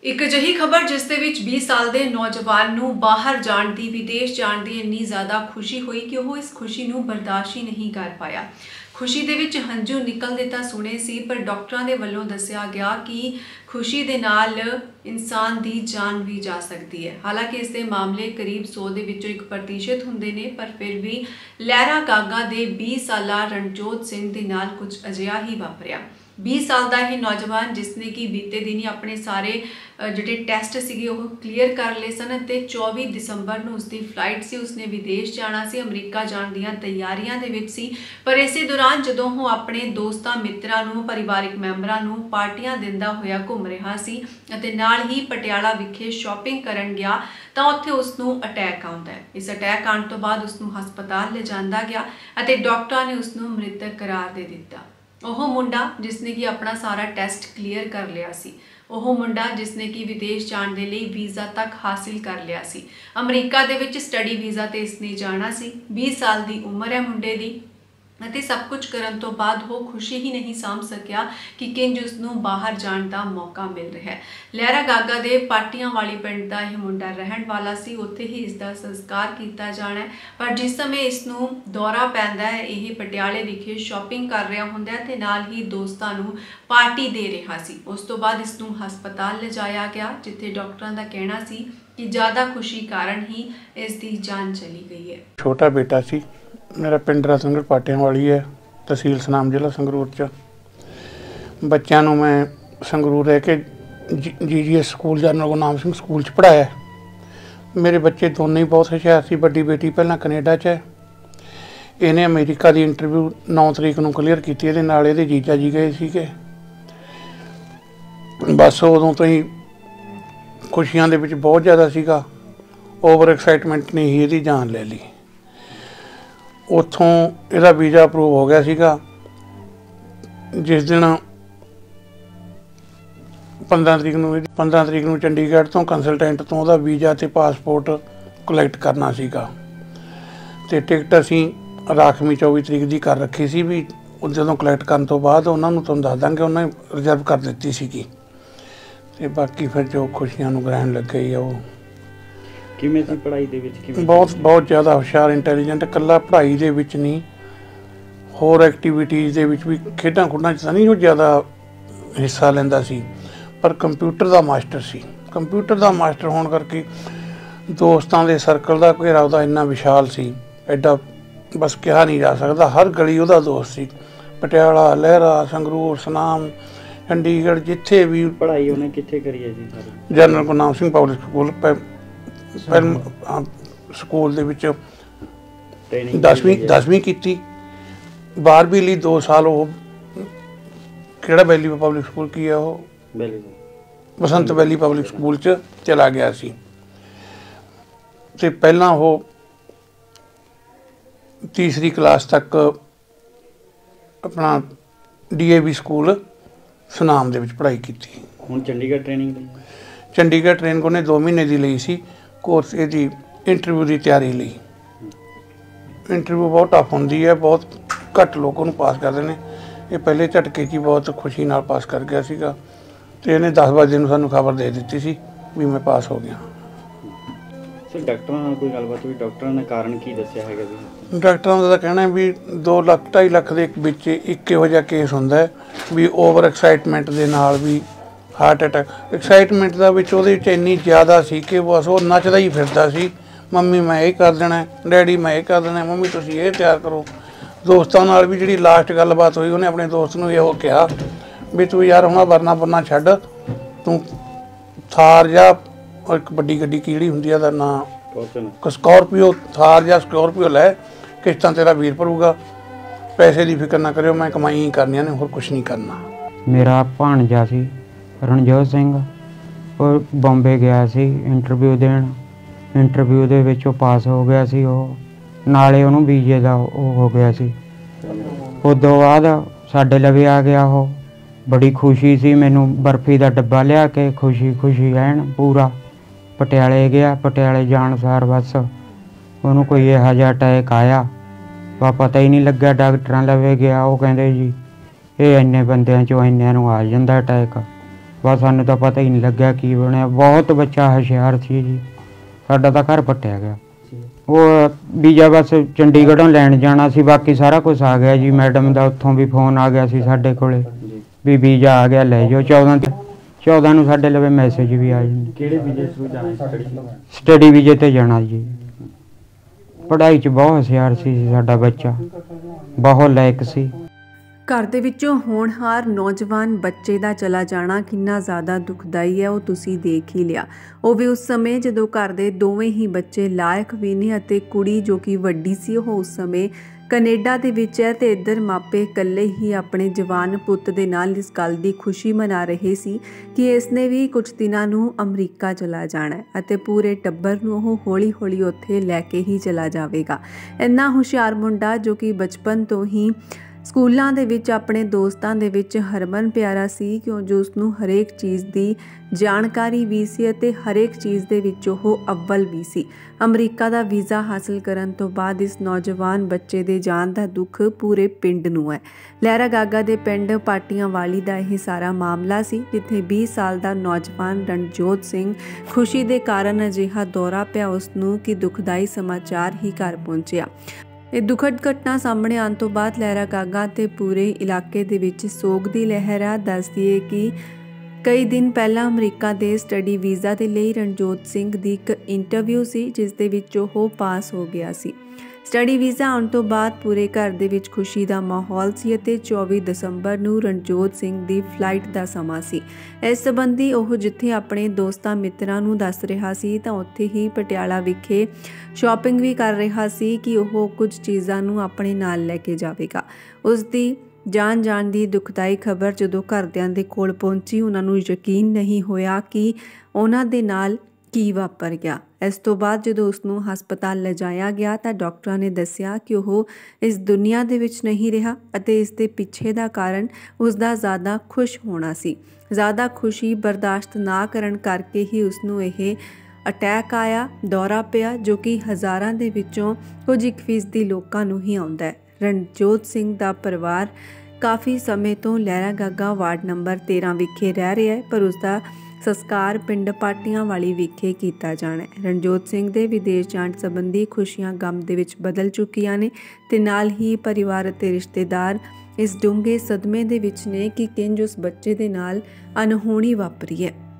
एक ਅਜਿਹੀ ਖਬਰ ਜਿਸ ਦੇ ਵਿੱਚ 20 ਸਾਲ ਦੇ ਨੌਜਵਾਨ ਨੂੰ ਬਾਹਰ ਜਾਣ ਦੀ ਵਿਦੇਸ਼ ਜਾਣ ਦੀ ਇੰਨੀ ਜ਼ਿਆਦਾ ਖੁਸ਼ੀ ਹੋਈ ਕਿ ਉਹ ਇਸ ਖੁਸ਼ੀ ਨੂੰ ਬਰਦਾਸ਼ਤ ਹੀ ਨਹੀਂ ਕਰ ਪਾਇਆ। खुशी ਦੇ ਵਿੱਚ ਹੰਝੂ ਨਿਕਲਦੇ ਤਾਂ ਸੁਣੇ ਸੀ, ਪਰ ਡਾਕਟਰਾਂ ਦੇ ਵੱਲੋਂ ਦੱਸਿਆ ਗਿਆ ਕਿ ਖੁਸ਼ੀ ਦੇ ਨਾਲ ਇਨਸਾਨ ਦੀ ਜਾਨ ਵੀ ਜਾ ਸਕਦੀ ਹੈ। ਹਾਲਾਂਕਿ ਇਸ ਦੇ ਮਾਮਲੇ ਕਰੀਬ 100 ਦੇ ਵਿੱਚੋਂ 1% ਹੁੰਦੇ ਨੇ, ਪਰ ਫਿਰ ਵੀ ਲਹਿਰਾ ਗਾਗਾ ਦੇ 20 ਸਾਲਾ ਰਣਜੋਤ ਸਿੰਘ ਦੇ ਨਾਲ ਕੁਝ ਅਜਿਹਾ ਹੀ ਵਾਪਰਿਆ। 20 साल का ही नौजवान जिसने कि बीते दिन ही अपने सारे जो टैसट सीगे वो क्लीयर कर ले सन ते 24 दिसंबर ਨੂੰ ਉਸਦੀ ਫਲਾਈਟ ਸੀ। ਉਸਨੇ ਵਿਦੇਸ਼ ਜਾਣਾ ਸੀ, ਅਮਰੀਕਾ ਜਾਣ ਦੀਆਂ ਤਿਆਰੀਆਂ ਦੇ ਵਿੱਚ ਸੀ। ਪਰ ਇਸੇ ਦੌਰਾਨ ਜਦੋਂ ਉਹ ਆਪਣੇ ਦੋਸਤਾਂ ਮਿੱਤਰਾਂ ਨੂੰ ਪਰਿਵਾਰਿਕ ਮੈਂਬਰਾਂ ਨੂੰ ਪਾਰਟੀਆਂ ਦਿੰਦਾ ਹੋਇਆ ਘੁੰਮ ਰਿਹਾ ਸੀ ਅਤੇ ਨਾਲ ਹੀ ਪਟਿਆਲਾ ਵਿਖੇ ਸ਼ਾਪਿੰਗ ਕਰਨ ਗਿਆ ਤਾਂ ਉੱਥੇ ਉਸ ਨੂੰ ਅਟੈਕ ਆਉਂਦਾ ਹੈ। ਇਸ ਅਟੈਕ ਆਉਣ ਤੋਂ ਬਾਅਦ ਉਸ ਨੂੰ ਹਸਪਤਾਲ ਲਿਜਾਂਦਾ ਗਿਆ ਅਤੇ ਡਾਕਟਰਾਂ ਨੇ ਉਸ ਨੂੰ ਮ੍ਰਿਤਕ ਕਰਾਰ ਦੇ ਦਿੱਤਾ। ਉਹ ਮੁੰਡਾ ਜਿਸਨੇ ਕਿ ਆਪਣਾ ਸਾਰਾ ਟੈਸਟ ਕਲੀਅਰ ਕਰ ਲਿਆ ਸੀ, ਉਹ ਮੁੰਡਾ ਜਿਸਨੇ ਕਿ ਵਿਦੇਸ਼ ਜਾਣ ਦੇ ਲਈ ਵੀਜ਼ਾ ਤੱਕ ਹਾਸਿਲ ਕਰ ਲਿਆ ਸੀ। ਅਮਰੀਕਾ ਦੇ ਵਿੱਚ ਸਟੱਡੀ ਵੀਜ਼ਾ ਤੇ ਇਸਨੇ ਜਾਣਾ ਸੀ। 20 ਸਾਲ ਦੀ ਉਮਰ ਹੈ ਮੁੰਡੇ ਦੀ ਅਤੇ ਸਭ ਕੁਝ ਕਰਨ ਤੋਂ ਬਾਅਦ ਉਹ ਖੁਸ਼ੀ ਹੀ ਨਹੀਂ ਸਾਂਭ ਸਕਿਆ ਕਿ ਕਿੰਜ ਉਸ ਨੂੰ ਬਾਹਰ ਜਾਣ ਦਾ ਮੌਕਾ ਮਿਲ ਰਿਹਾ ਹੈ। ਲਹਿਰਾ ਗਾਗਾ ਦੇ ਪਾਟੀਆਂ ਵਾਲੀ ਪਿੰਡ ਦਾ ਇਹ ਮੁੰਡਾ ਰਹਿਣ ਵਾਲਾ ਸੀ, ਉੱਥੇ ਹੀ ਇਸ ਦਾ ਸੰਸਕਾਰ ਕੀਤਾ ਜਾਣਾ ਹੈ। ਪਰ ਜਿਸ ਸਮੇਂ ਇਸ ਨੂੰ ਦੌਰਾ ਪੈਂਦਾ ਹੈ, ਇਹ ਪਟਿਆਲੇ ਵਿਖੇ ਸ਼ਾਪਿੰਗ ਕਰ ਰਿਹਾ ਹੁੰਦਾ ਹੈ ਤੇ ਨਾਲ ਹੀ ਦੋਸਤਾਂ ਨੂੰ ਪਾਰਟੀ ਦੇ ਰਿਹਾ ਸੀ। ਉਸ ਤੋਂ ਬਾਅਦ ਇਸ ਨੂੰ ਹਸਪਤਾਲ ਲਿਜਾਇਆ ਗਿਆ, ਜਿੱਥੇ ਡਾਕਟਰਾਂ ਦਾ ਕਹਿਣਾ ਸੀ ਕਿ ਜ਼ਿਆਦਾ ਖੁਸ਼ੀ ਕਾਰਨ ਹੀ ਇਸ ਦੀ ਜਾਨ ਚਲੀ ਗਈ ਹੈ। ਛੋਟਾ ਬੇਟਾ ਸੀ मेरा पिंड रतनगढ़ पाटियां वाली है, तहसील सुनाम जिला संगरूर च। बच्चों को मैं संगरूर रह के GGS school general Gurnam Singh school च पढ़ाया। मेरे बच्चे दोनों ही बहुत हुशियार सी। बड़ी बेटी पहला कनेडा च है, इन्हें अमेरिका की इंटरव्यू 9 तरीक को क्लीयर की। ये जीजा जी गए थे। बस उदों तो ही खुशियां दे विच बहुत ज़्यादा सीगा। ओवर एक्साइटमेंट ने ही ये जान ले ली। ਉੱਥੋਂ ਇਹਦਾ ਵੀਜ਼ਾ ਅਪਰੂਵ ਹੋ ਗਿਆ ਸੀਗਾ। ਜਿਸ ਦਿਨ 15 ਤਰੀਕ ਨੂੰ ਚੰਡੀਗੜ੍ਹ ਤੋਂ ਕੰਸਲਟੈਂਟ ਤੋਂ ਉਹਦਾ ਵੀਜ਼ਾ ਤੇ ਪਾਸਪੋਰਟ ਕਲੈਕਟ ਕਰਨਾ ਸੀਗਾ ਤੇ ਟਿਕਟ ਅਸੀਂ ਰਾਖਵੀਂ 24 ਤਰੀਕ ਦੀ ਕਰ ਰੱਖੀ ਸੀ ਵੀ ਜਦੋਂ ਕਲੈਕਟ ਕਰਨ ਤੋਂ ਬਾਅਦ ਉਹਨਾਂ ਨੂੰ ਤੁਹਾਨੂੰ ਦੱਸ ਦਾਂਗੇ, ਉਹਨਾਂ ਨੇ ਰਿਜ਼ਰਵ ਕਰ ਦਿੱਤੀ ਸੀਗੀ। ਤੇ ਬਾਕੀ ਫਿਰ ਜੋ ਖੁਸ਼ੀਆਂ ਨੂੰ ਗ੍ਰਹਿਣ ਲੱਗੇ ਹੀ ਆ ਉਹ ਕਿਵੇਂ ਸੀ ਪੜ੍ਹਾਈ ਦੇ ਵਿੱਚ? ਬਹੁਤ ਜ਼ਿਆਦਾ ਹੁਸ਼ਿਆਰ, ਇੰਟੈਲੀਜੈਂਟ। ਇਕੱਲਾ ਪੜ੍ਹਾਈ ਦੇ ਵਿੱਚ ਨਹੀਂ, ਹੋਰ ਐਕਟੀਵਿਟੀਜ਼ ਦੇ ਵਿੱਚ ਵੀ, ਖੇਡਾਂ ਖੁੱਡਾਂ 'ਚ ਤਾਂ ਨਹੀਂ ਉਹ ਜ਼ਿਆਦਾ ਹਿੱਸਾ ਲੈਂਦਾ ਸੀ, ਪਰ ਕੰਪਿਊਟਰ ਦਾ ਮਾਸਟਰ ਸੀ। ਕੰਪਿਊਟਰ ਦਾ ਮਾਸਟਰ ਹੋਣ ਕਰਕੇ ਦੋਸਤਾਂ ਦੇ ਸਰਕਲ ਦਾ ਘੇਰਾ ਉਹਦਾ ਇੰਨਾ ਵਿਸ਼ਾਲ ਸੀ, ਐਡਾ ਬਸ ਕਿਹਾ ਨਹੀਂ ਜਾ ਸਕਦਾ। ਹਰ ਗਲੀ ਉਹਦਾ ਦੋਸਤ ਸੀ। ਪਟਿਆਲਾ, ਲਹਿਰਾ, ਸੰਗਰੂਰ, ਸੁਨਾਮ, ਚੰਡੀਗੜ੍ਹ, ਜਿੱਥੇ ਵੀ। ਪੜ੍ਹਾਈ ਉਹਨੇ ਕਿੱਥੇ ਕਰੀ ਹੈ ਜੀ? General Gurnam Singh public school Pahal school ਦੇ ਵਿੱਚ 10ਵੀਂ ਕੀਤੀ। 12ਵੀਂ ਲਈ 2 ਸਾਲ ਉਹ ਕਿਹੜਾ ਵੈਲੀ ਪਬਲਿਕ ਸਕੂਲ ਕੀ ਆ, ਉਹ ਬਸੰਤ ਵੈਲੀ ਪਬਲਿਕ ਸਕੂਲ 'ਚ ਚਲਾ ਗਿਆ ਸੀ। ਤੇ ਪਹਿਲਾਂ ਉਹ ਤੀਸਰੀ ਕਲਾਸ ਤੱਕ ਆਪਣਾ DAV ਸਕੂਲ ਸੁਨਾਮ ਦੇ ਵਿੱਚ ਪੜ੍ਹਾਈ ਕੀਤੀ। ਹੁਣ ਚੰਡੀਗੜ੍ਹ ਟ੍ਰੇਨਿੰਗ ਉਹਨੇ 2 ਮਹੀਨੇ ਦੀ ਲਈ ਸੀ। ਕੋਰਸ ਇਹਦੀ ਇੰਟਰਵਿਊ ਦੀ ਤਿਆਰੀ ਲਈ। ਇੰਟਰਵਿਊ ਬਹੁਤ ਟਫ ਹੁੰਦੀ ਹੈ, ਬਹੁਤ ਘੱਟ ਲੋਕ ਉਹਨੂੰ ਪਾਸ ਕਰਦੇ ਨੇ। ਇਹ ਪਹਿਲੇ ਝਟਕੇ 'ਚ ਹੀ ਬਹੁਤ ਖੁਸ਼ੀ ਨਾਲ ਪਾਸ ਕਰ ਗਿਆ ਸੀਗਾ ਤੇ ਇਹਨੇ 10 ਵਜੇ ਨੂੰ ਸਾਨੂੰ ਖਬਰ ਦੇ ਦਿੱਤੀ ਸੀ ਵੀ ਮੈਂ ਪਾਸ ਹੋ ਗਿਆ। ਸਰ, ਡਾਕਟਰਾਂ ਨਾਲ ਕੋਈ ਗੱਲਬਾਤ ਹੋਈ? ਡਾਕਟਰਾਂ ਨੇ ਕਾਰਨ ਕੀ ਦੱਸਿਆ ਹੈਗਾ ਜੀ? ਡਾਕਟਰਾਂ ਦਾ ਤਾਂ ਕਹਿਣਾ ਵੀ 2 ਲੱਖ 2.5 ਲੱਖ ਦੇ ਵਿੱਚ ਇੱਕ ਇਹੋ ਜਿਹਾ ਕੇਸ ਹੁੰਦਾ ਹੈ ਵੀ ਓਵਰ ਐਕਸਾਈਟਮੈਂਟ ਦੇ ਨਾਲ ਵੀ ਹਾਰਟ ਅਟੈਕ। ਐਕਸਾਈਟਮੈਂਟ ਦਾ ਵਿੱਚ ਉਹਦੇ ਵਿੱਚ ਇੰਨੀ ਜ਼ਿਆਦਾ ਸੀ ਕਿ ਬਸ ਉਹ ਨੱਚਦਾ ਹੀ ਫਿਰਦਾ ਸੀ। ਮੰਮੀ ਮੈਂ ਇਹ ਕਰ ਦੇਣਾ, ਡੈਡੀ ਮੈਂ ਇਹ ਕਰ ਦੇਣਾ, ਮੰਮੀ ਤੁਸੀਂ ਇਹ ਤਿਆਰ ਕਰੋ। ਦੋਸਤਾਂ ਨਾਲ ਵੀ ਜਿਹੜੀ ਲਾਸਟ ਗੱਲਬਾਤ ਹੋਈ, ਉਹਨੇ ਆਪਣੇ ਦੋਸਤ ਨੂੰ ਇਹੋ ਕਿਹਾ ਵੀ ਤੂੰ ਯਾਰ ਹੁਣ ਵਰਨਾ ਛੱਡ, ਤੂੰ ਥਾਰ ਜਾਂ ਇੱਕ ਵੱਡੀ ਗੱਡੀ ਕਿਹੜੀ ਹੁੰਦੀ ਆ ਦਾ ਨਾਂ, ਸਕੋਰਪੀਓ, ਥਾਰ ਜਾਂ ਸਕੋਰਪੀਓ ਲੈ, ਕਿਸ਼ਤਾਂ ਤੇਰਾ ਵੀਰ ਭਰੂਗਾ, ਪੈਸੇ ਦੀ ਫਿਕਰ ਨਾ ਕਰਿਓ, ਮੈਂ ਕਮਾਈ ਹੀ ਕਰਨੀਆਂ ਨੇ, ਹੋਰ ਕੁਛ ਨਹੀਂ ਕਰਨਾ। ਮੇਰਾ ਭਾਣਜਾ ਸੀ ਰਣਜੋਤ ਸਿੰਘ, ਉਹ ਬੰਬੇ ਗਿਆ ਸੀ ਇੰਟਰਵਿਊ ਦੇਣ। ਇੰਟਰਵਿਊ ਦੇ ਵਿੱਚ ਉਹ ਪਾਸ ਹੋ ਗਿਆ ਸੀ। ਉਹ ਨਾਲੇ ਉਹਨੂੰ ਵੀਜ਼ੇ ਦਾ ਉਹ ਹੋ ਗਿਆ ਸੀ। ਉਦੋਂ ਬਾਅਦ ਸਾਡੇ ਲਵੇ ਆ ਗਿਆ। ਉਹ ਬੜੀ ਖੁਸ਼ੀ ਸੀ। ਮੈਨੂੰ ਬਰਫੀ ਦਾ ਡੱਬਾ ਲਿਆ ਕੇ ਖੁਸ਼ੀ ਐਨ ਪੂਰਾ ਪਟਿਆਲੇ ਗਿਆ। ਪਟਿਆਲੇ ਜਾਣ ਸਾਰ ਬਸ ਉਹਨੂੰ ਕੋਈ ਇਹੋ ਜਿਹਾ ਅਟੈਕ ਆਇਆ, ਪਤਾ ਹੀ ਨਹੀਂ ਲੱਗਿਆ। ਡਾਕਟਰਾਂ ਲਵੇ ਗਿਆ, ਉਹ ਕਹਿੰਦੇ ਜੀ ਇਹ ਇੰਨੇ ਬੰਦਿਆਂ 'ਚੋਂ ਇੰਨਿਆਂ ਨੂੰ ਆ ਜਾਂਦਾ ਅਟੈਕ। ਬਸ ਸਾਨੂੰ ਤਾਂ ਪਤਾ ਹੀ ਨਹੀਂ ਲੱਗਿਆ ਕੀ ਬਣਿਆ। ਬਹੁਤ ਬੱਚਾ ਹੁਸ਼ਿਆਰ ਸੀ ਜੀ, ਸਾਡਾ ਤਾਂ ਘਰ ਪੱਟਿਆ ਗਿਆ। ਉਹ ਵੀਜ਼ਾ ਬਸ ਚੰਡੀਗੜ੍ਹੋਂ ਲੈਣ ਜਾਣਾ ਸੀ, ਬਾਕੀ ਸਾਰਾ ਕੁਝ ਆ ਗਿਆ ਜੀ। ਮੈਡਮ ਦਾ ਉੱਥੋਂ ਵੀ ਫੋਨ ਆ ਗਿਆ ਸੀ ਸਾਡੇ ਕੋਲੇ ਵੀ ਵੀਜ਼ਾ ਆ ਗਿਆ, ਲੈ ਜਾਓ। 14 ਨੂੰ ਸਾਡੇ ਲਵੇ ਮੈਸੇਜ ਵੀ ਆ ਜਾਂਦੇ। ਕਿਹੜੇ ਵੀਜ਼ੇ ਥਰੂ ਜਾਣਾ ਸਟੱਡੀ? ਸਟੱਡੀ ਵੀਜ਼ੇ ਤੇ ਜਾਣਾ ਜੀ। ਪੜ੍ਹਾਈ 'ਚ ਬਹੁਤ ਹੁਸ਼ਿਆਰ ਸੀ ਸਾਡਾ ਬੱਚਾ, ਬਹੁਤ ਲਾਇਕ ਸੀ। ਘਰ ਦੇ ਵਿੱਚੋਂ ਹੋਣਹਾਰ ਨੌਜਵਾਨ ਬੱਚੇ ਦਾ ਚਲਾ ਜਾਣਾ ਕਿੰਨਾ ਜ਼ਿਆਦਾ ਦੁਖਦਾਈ ਹੈ ਉਹ ਤੁਸੀਂ ਦੇਖ ਹੀ ਲਿਆ। ਉਹ ਵੀ ਉਸ ਸਮੇਂ ਜਦੋਂ ਘਰ ਦੇ ਦੋਵੇਂ ਹੀ ਬੱਚੇ ਲਾਇਕ ਵੀ ਨੇ ਅਤੇ ਕੁੜੀ ਜੋ ਕਿ ਵੱਡੀ ਸੀ ਉਹ ਉਸ ਸਮੇਂ ਕੈਨੇਡਾ ਦੇ ਵਿੱਚ ਹੈ ਤੇ ਇੱਧਰ ਮਾਪੇ ਇਕੱਲੇ ਹੀ ਆਪਣੇ ਜਵਾਨ ਪੁੱਤ ਦੇ ਨਾਲ ਇਸ ਗੱਲ ਦੀ ਖੁਸ਼ੀ ਮਨਾ ਰਹੇ ਸੀ ਕਿ ਇਸਨੇ ਵੀ ਕੁਝ ਦਿਨਾਂ ਨੂੰ ਅਮਰੀਕਾ ਚਲਾ ਜਾਣਾ ਹੈ ਅਤੇ ਪੂਰੇ ਟੱਬਰ ਨੂੰ ਉਹ ਹੌਲੀ-ਹੌਲੀ ਉੱਥੇ ਲੈ ਕੇ ਹੀ ਚਲਾ ਜਾਵੇਗਾ। ਇੰਨਾ ਹੁਸ਼ਿਆਰ ਮੁੰਡਾ ਜੋ ਕਿ ਬਚਪਨ ਤੋਂ ਹੀ ਸਕੂਲਾਂ ਦੇ ਵਿੱਚ ਆਪਣੇ ਦੋਸਤਾਂ ਦੇ ਵਿੱਚ ਹਰਮਨ ਪਿਆਰਾ ਸੀ, ਕਿਉਂ ਜੋ ਉਸਨੂੰ ਹਰੇਕ ਚੀਜ਼ ਦੀ ਜਾਣਕਾਰੀ ਵੀ ਸੀ ਅਤੇ ਹਰੇਕ ਚੀਜ਼ ਦੇ ਵਿੱਚ ਉਹ ਅੱਵਲ ਵੀ ਸੀ। ਅਮਰੀਕਾ ਦਾ ਵੀਜ਼ਾ ਹਾਸਲ ਕਰਨ ਤੋਂ ਬਾਅਦ ਇਸ ਨੌਜਵਾਨ ਬੱਚੇ ਦੇ ਜਾਣ ਦਾ ਦੁੱਖ ਪੂਰੇ ਪਿੰਡ ਨੂੰ ਹੈ। ਲਹਿਰਾ ਗਾਗਾ ਦੇ ਪਿੰਡ ਪਾਟੀਆਂ ਵਾਲੀ ਦਾ ਇਹ ਸਾਰਾ ਮਾਮਲਾ ਸੀ, ਜਿੱਥੇ 20 ਸਾਲ ਦਾ ਨੌਜਵਾਨ ਰਣਜੋਤ ਸਿੰਘ ਖੁਸ਼ੀ ਦੇ ਕਾਰਨ ਅਜਿਹਾ ਦੌਰਾ ਪਿਆ ਉਸ ਨੂੰ ਕਿ ਦੁਖਦਾਈ ਸਮਾਚਾਰ ਹੀ ਘਰ ਪਹੁੰਚਿਆ। ਇਹ ਦੁਖਦ ਘਟਨਾ ਸਾਹਮਣੇ ਆਉਣ ਤੋਂ ਬਾਅਦ ਲਹਿਰਾ ਗਾਗਾ ਤੇ ਪੂਰੇ ਇਲਾਕੇ ਦੇ ਵਿੱਚ ਸੋਗ ਦੀ ਲਹਿਰ ਆ। ਦੱਸ ਦਈਏ ਕਿ ਕਈ ਦਿਨ ਪਹਿਲਾਂ ਅਮਰੀਕਾ ਦੇ ਸਟੱਡੀ ਵੀਜ਼ਾ ਦੇ ਲਈ ਰਣਜੋਤ ਸਿੰਘ ਦੀ ਇੱਕ ਇੰਟਰਵਿਊ ਸੀ, ਜਿਸ ਦੇ ਵਿੱਚ ਉਹ ਪਾਸ ਹੋ ਗਿਆ ਸੀ। ਸਟੱਡੀ ਵੀਜ਼ਾ ਆਉਣ ਤੋਂ ਬਾਅਦ ਪੂਰੇ ਘਰ ਦੇ ਵਿੱਚ ਖੁਸ਼ੀ ਦਾ ਮਾਹੌਲ ਸੀ ਅਤੇ 24 ਦਸੰਬਰ ਨੂੰ ਰਣਜੋਤ ਸਿੰਘ ਦੀ ਫਲਾਈਟ ਦਾ ਸਮਾਂ ਸੀ। ਇਸ ਸੰਬੰਧੀ ਉਹ ਜਿੱਥੇ ਆਪਣੇ ਦੋਸਤਾਂ ਮਿੱਤਰਾਂ ਨੂੰ ਦੱਸ ਰਿਹਾ ਸੀ ਤਾਂ ਉੱਥੇ ਹੀ ਪਟਿਆਲਾ ਵਿਖੇ ਸ਼ਾਪਿੰਗ ਵੀ ਕਰ ਰਿਹਾ ਸੀ ਕਿ ਉਹ ਕੁਝ ਚੀਜ਼ਾਂ ਨੂੰ ਆਪਣੇ ਨਾਲ ਲੈ ਕੇ ਜਾਵੇਗਾ। ਉਸ ਦੀ ਜਾਣ ਦੀ ਦੁਖਦਾਈ ਖਬਰ ਜਦੋਂ ਘਰਦਿਆਂ ਦੇ ਕੋਲ ਪਹੁੰਚੀ, ਉਹਨਾਂ ਨੂੰ ਯਕੀਨ ਨਹੀਂ ਹੋਇਆ ਕਿ ਉਹਨਾਂ ਦੇ ਨਾਲ ਕੀ ਵਾਪਰ ਗਿਆ। ਇਸ ਤੋਂ ਬਾਅਦ ਜਦੋਂ ਉਸ ਨੂੰ ਹਸਪਤਾਲ ਲਿਜਾਇਆ ਗਿਆ ਤਾਂ ਡਾਕਟਰਾਂ ਨੇ ਦੱਸਿਆ ਕਿ ਉਹ ਇਸ ਦੁਨੀਆ ਦੇ ਵਿੱਚ ਨਹੀਂ ਰਿਹਾ ਅਤੇ ਇਸ ਦੇ ਪਿੱਛੇ ਦਾ ਕਾਰਨ ਉਸ ਦਾ ਜ਼ਿਆਦਾ ਖੁਸ਼ ਹੋਣਾ ਸੀ। ਜ਼ਿਆਦਾ ਖੁਸ਼ੀ ਬਰਦਾਸ਼ਤ ਨਾ ਕਰਨ ਕਰਕੇ ਹੀ ਉਸ ਨੂੰ ਇਹ ਅਟੈਕ ਆਇਆ, ਦੌਰਾ ਪਿਆ, ਜੋ ਕਿ ਹਜ਼ਾਰਾਂ ਦੇ ਵਿੱਚੋਂ ਕੁਝ 1% ਲੋਕਾਂ ਨੂੰ ਹੀ ਆਉਂਦਾ ਹੈ। ਰਣਜੋਤ ਸਿੰਘ ਦਾ ਪਰਿਵਾਰ ਕਾਫੀ ਸਮੇਂ ਤੋਂ ਲਹਿਰਾ ਗਾਗਾ ਵਾਰਡ ਨੰਬਰ 13 ਵਿਖੇ ਰਹਿ ਰਿਹਾ ਹੈ, ਪਰ ਉਸ ਦਾ ਸੰਸਕਾਰ ਪਿੰਡ ਪਾਟੀਆਂ ਵਾਲੀ ਵਿਖੇ ਕੀਤਾ ਜਾਣਾ ਹੈ। ਰਣਜੋਤ ਸਿੰਘ ਦੇ ਵਿਦੇਸ਼ ਜਾਣ ਸੰਬੰਧੀ ਖੁਸ਼ੀਆਂ ਗਮ ਦੇ ਵਿੱਚ ਬਦਲ ਚੁੱਕੀਆਂ ਨੇ ਤੇ ਨਾਲ ਹੀ ਪਰਿਵਾਰ ਅਤੇ ਰਿਸ਼ਤੇਦਾਰ ਇਸ ਡੂੰਘੇ ਸਦਮੇ ਦੇ ਵਿੱਚ ਨੇ ਕਿ ਕਿੰਜ ਉਸ ਬੱਚੇ ਦੇ ਨਾਲ ਅਣਹੋਣੀ ਵਾਪਰੀ ਹੈ।